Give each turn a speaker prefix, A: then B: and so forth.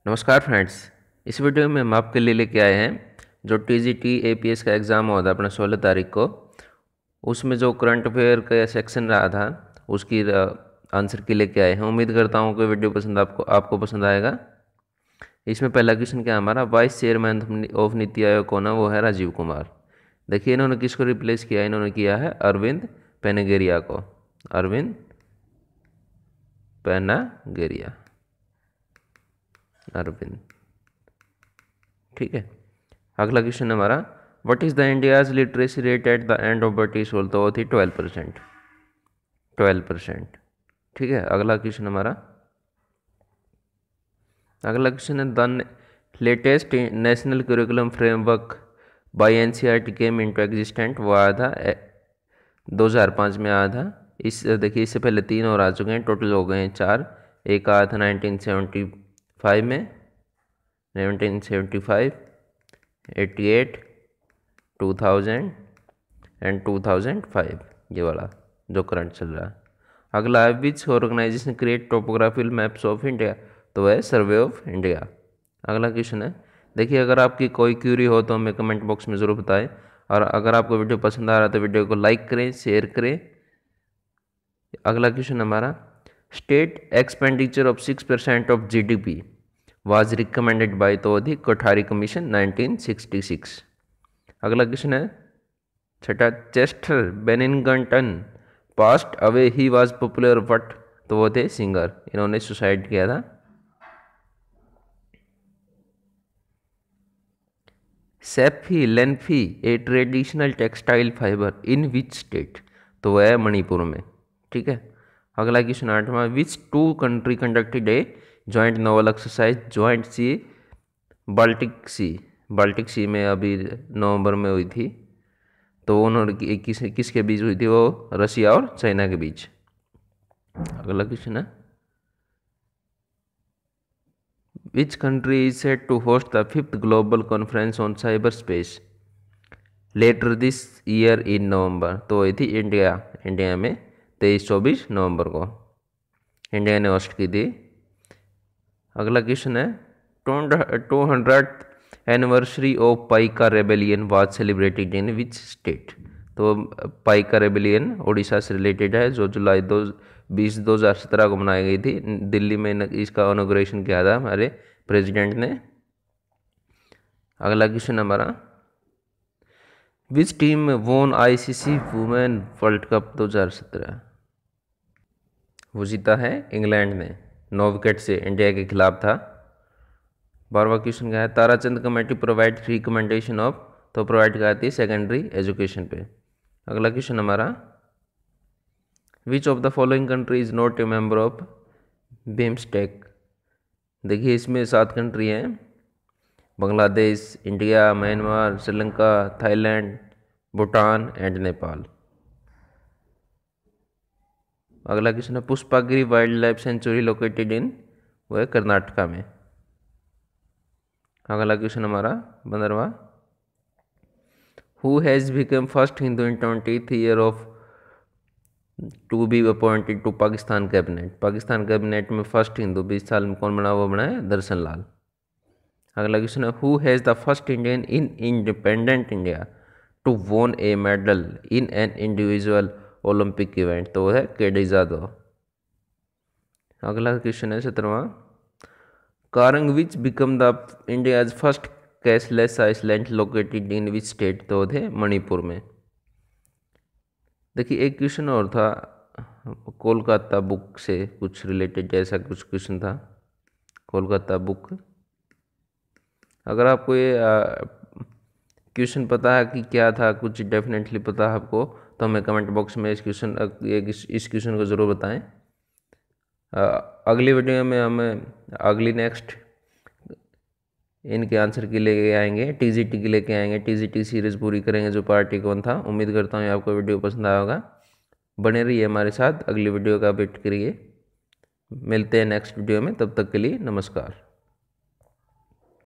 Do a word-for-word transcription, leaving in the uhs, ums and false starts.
A: नमस्कार फ्रेंड्स। इस वीडियो में हम आपके लिए लेके आए हैं जो टीजीटी एपीएस का एग्ज़ाम हुआ था अपना सोलह तारीख को। उसमें जो करंट अफेयर का सेक्शन रहा था उसकी आंसर की लेके आए हैं। उम्मीद करता हूँ कि वीडियो पसंद आपको आपको पसंद आएगा। इसमें पहला क्वेश्चन क्या हमारा, vice chairman of NITI Aayog कौन है? वो है राजीव कुमार। देखिए इन्होंने किसको रिप्लेस किया, इन्होंने किया है अरविंद पेनेगेरिया को। अरविंद पेनागेरिया, अरविंद, ठीक है। अगला क्वेश्चन हमारा, what is the India's literacy rate at the end of British rule? तो वो थी ट्वेल्व परसेंट, ट्वेल्व परसेंट, ठीक है। अगला क्वेश्चन हमारा, अगला क्वेश्चन है, the latest national curriculum framework by NCERT came into existent. वो आया था दो हज़ार पाँच में आया था। इस देखिए इससे पहले तीन और आ चुके हैं, टोटल हो गए हैं चार। एक आया था नाइनटीन सेवेंटी फाइव में, nineteen seventy five, eighty eight, two thousand and two thousand five, ये वाला जो करंट चल रहा है। अगला है, which organisation create topographical maps of India? तो वह सर्वे ऑफ इंडिया। अगला क्वेश्चन है, देखिए अगर आपकी कोई क्यूरी हो तो हमें कमेंट बॉक्स में ज़रूर बताएं, और अगर आपको वीडियो पसंद आ रहा है तो वीडियो को लाइक करें, शेयर करें। अगला क्वेश्चन हमारा, state expenditure of six percent of G D P was recommended by तो the Kothari commission nineteen sixty six. अगला क्वेश्चन है छठा, Chester Bennington passed away he was popular but? तो वो थे सिंगर, इन्होंने सुसाइड किया था। Saphei Lanphee a traditional textile fibre in which state? तो वह है मणिपुर में, ठीक है। अगला क्वेश्चन आठवां, which two country conducted a joint naval exercise joint sea Baltic sea? Baltic sea में अभी नवंबर में हुई थी, तो उन्होंने किस किसके बीच हुई थी? वो रशिया और चाइना के बीच। अगला क्वेश्चन है, which country is set to host the fifth global conference on cyber space later this year in November? तो हुई थी इंडिया, इंडिया में तेईस चौबीस नवंबर को इंडिया ने होस्ट की थी। अगला क्वेश्चन है, two hundred anniversary of Paika rebellion was celebrated in which state? तो पाइका रेबेलियन उड़ीसा से रिलेटेड है, जो जुलाई दो बीस दो हज़ार सत्रह को मनाई गई थी। दिल्ली में इसका इनॉग्रेशन किया था हमारे प्रेसिडेंट ने। अगला क्वेश्चन हमारा, which team won ICC women World Cup दो हज़ार सत्रह? वो जीता है इंग्लैंड ने, नौ विकेट से इंडिया के खिलाफ था। बारहवां क्वेश्चन क्या है, Tarachand committee provide recommendation of? तो प्रोवाइड कराती है सेकेंडरी एजुकेशन पे। अगला क्वेश्चन हमारा, which of the following country is not a member of BIMSTEC? देखिए इसमें सात कंट्री हैं, Bangladesh, India, Myanmar, Sri Lanka, Thailand, Bhutan and Nepal. अगला क्वेश्चन है, Pushpagiri wild life sanctuary located in? वो है कर्नाटका में। अगला क्वेश्चन हमारा पंद्रहवां, who has become first Hindu in twentieth year of to be appointed to Pakistan cabinet? Pakistan cabinet में फर्स्ट हिंदू बीस साल में कौन बना? वो बना है दर्शन लाल। अगला क्वेश्चन है, who has the first Indian in independent India to won a medal in an individual Olympic event? तो वो है केडी जादव। अगला क्वेश्चन है सत्रहवां, Karang which become the India's first cashless island located in which state? तो थे मणिपुर में। देखिए एक क्वेश्चन और था, कोलकाता बुक से कुछ रिलेटेड जैसा कुछ क्वेश्चन था, कोलकाता बुक। अगर आपको ये क्वेश्चन पता है कि क्या था, कुछ डेफिनेटली पता है आपको, तो हमें कमेंट बॉक्स में इस क्वेश्चन इस क्वेश्चन को ज़रूर बताएं। अगली वीडियो में हम अगली नेक्स्ट इनके आंसर के लेके आएंगे, टीजीटी के लेके आएंगे, टीजीटी सीरीज़ पूरी करेंगे जो पार्टी कौन था। उम्मीद करता हूँ आपको वीडियो पसंद आया होगा। बने रहिए हमारे साथ, अगली वीडियो का वेट करिए। मिलते हैं नेक्स्ट वीडियो में, तब तक के लिए नमस्कार।